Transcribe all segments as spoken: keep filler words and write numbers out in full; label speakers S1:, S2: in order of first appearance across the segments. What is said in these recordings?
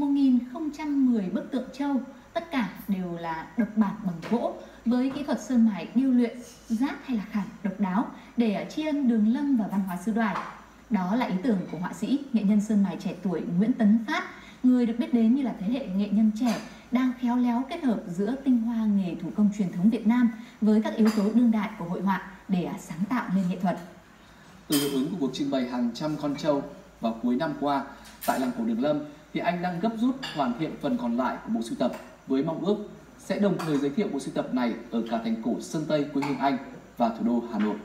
S1: một nghìn không trăm mười bức tượng trâu, tất cả đều là độc bản bằng gỗ với kỹ thuật sơn mài điêu luyện, rát hay là khảm độc đáo để tri ân Đường Lâm và văn hóa xứ Đoài. Đó là ý tưởng của họa sĩ, nghệ nhân sơn mài trẻ tuổi Nguyễn Tấn Phát, người được biết đến như là thế hệ nghệ nhân trẻ đang khéo léo kết hợp giữa tinh hoa nghề thủ công truyền thống Việt Nam với các yếu tố đương đại của hội họa để sáng tạo nên nghệ thuật.
S2: Từ hiệu ứng của cuộc trưng bày hàng trăm con trâu vào cuối năm qua tại làng cổ Đường Lâm, thì anh đang gấp rút hoàn thiện phần còn lại của bộ sưu tập với mong ước sẽ đồng thời giới thiệu bộ sưu tập này ở cả thành cổ Sơn Tây quê hương anh và thủ đô Hà Nội.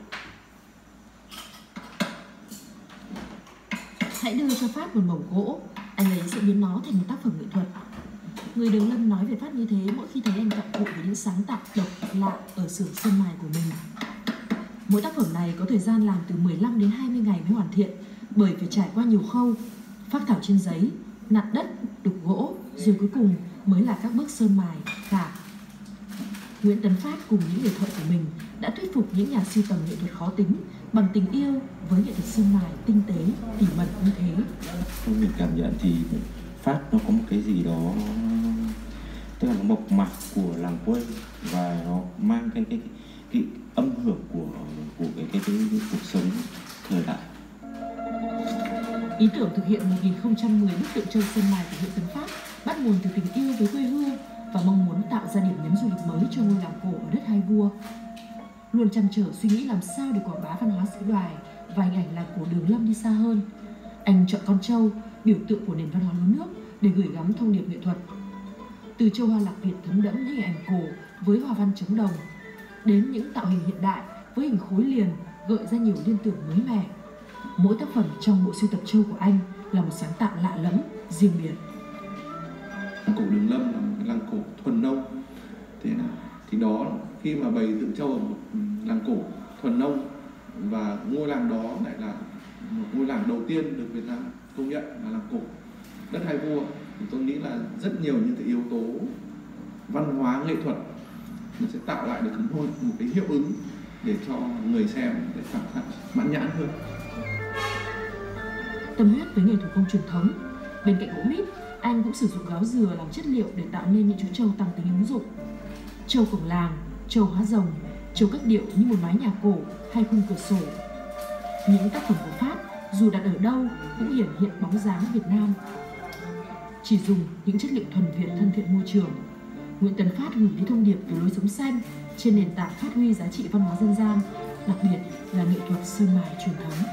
S3: Hãy đưa cho Phát một mẩu gỗ, anh ấy sẽ biến nó thành một tác phẩm nghệ thuật. Người Đường Lâm nói về Phát như thế mỗi khi thấy anh cặm cụi về những sáng tạo độc lạ ở xưởng sơn mài của mình. Mỗi tác phẩm này có thời gian làm từ mười lăm đến hai mươi ngày mới hoàn thiện, bởi phải trải qua nhiều khâu, phác thảo trên giấy, nặn đất, đục gỗ, rồi cuối cùng mới là các bước sơn mài, khảm. Nguyễn Tấn Phát cùng những người thợ của mình đã thuyết phục những nhà sưu tầm nghệ thuật khó tính bằng tình yêu với nghệ thuật sơn mài tinh tế, tỉ mẩn như thế.
S4: Mình cảm nhận thì Phát nó có một cái gì đó, tức là nó mộc mạc của làng quê và nó mang cái cái, cái, cái âm hưởng của của cái cái, cái, cái cuộc sống thời đại.
S3: Ý tưởng thực hiện một nghìn không trăm mười bức tượng trâu sơn mài của Nguyễn Tấn Phát bắt nguồn từ tình yêu với quê hương và mong muốn tạo ra điểm nhấn du lịch mới cho ngôi làng cổ ở đất Hai Vua. Luôn trăn trở suy nghĩ làm sao để quảng bá văn hóa xứ Đoài và hình ảnh làng cổ Đường Lâm đi xa hơn, anh chọn con trâu, biểu tượng của nền văn hóa lúa nước, để gửi gắm thông điệp nghệ thuật. Từ châu hoa lạc Việt thấm đẫm hình ảnh cổ với hoa văn trống đồng, đến những tạo hình hiện đại với hình khối liền gợi ra nhiều liên tưởng mới mẻ. Mỗi tác phẩm trong bộ sưu tập trâu của anh là một sáng tạo lạ lẫm, riêng biệt.
S5: Làng cổ Đường Lâm là một cái làng cổ thuần nông. Thế nào? Thì đó, khi mà bày tượng trâu ở một làng cổ thuần nông và ngôi làng đó lại là một ngôi làng đầu tiên được Việt Nam công nhận là làng cổ đất Hai Vua, thì tôi nghĩ là rất nhiều những cái yếu tố văn hóa nghệ thuật nó sẽ tạo lại được một, một cái hiệu ứng để cho người xem để cảm thấy mãn nhãn hơn.
S3: Tâm huyết với nghề thủ công truyền thống, bên cạnh gỗ mít, anh cũng sử dụng gáo dừa làm chất liệu để tạo nên những chú trâu tăng tính ứng dụng. Trâu cổng làng, trâu hóa rồng, trâu cách điệu như một mái nhà cổ hay khung cửa sổ. Những tác phẩm của Phát dù đặt ở đâu cũng hiển hiện bóng dáng Việt Nam. Chỉ dùng những chất liệu thuần Việt thân thiện môi trường, Nguyễn Tấn Phát gửi đi thông điệp về lối sống xanh trên nền tảng phát huy giá trị văn hóa dân gian, đặc biệt là nghệ thuật sơn mài truyền thống.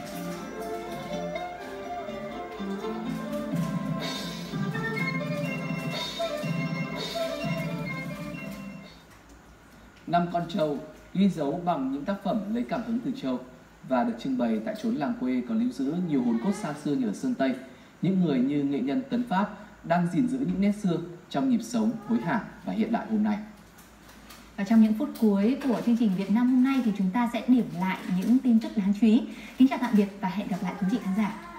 S2: Năm con trâu ghi dấu bằng những tác phẩm lấy cảm hứng từ trâu và được trưng bày tại chốn làng quê còn lưu giữ nhiều hồn cốt xa xưa như ở Sơn Tây. Những người như nghệ nhân Tấn Phát đang gìn giữ những nét xưa trong nhịp sống hối hả và hiện đại hôm nay.
S1: Và trong những phút cuối của chương trình Việt Nam hôm nay thì chúng ta sẽ điểm lại những tin tức đáng chú ý. Kính chào tạm biệt và hẹn gặp lại quý vị khán giả.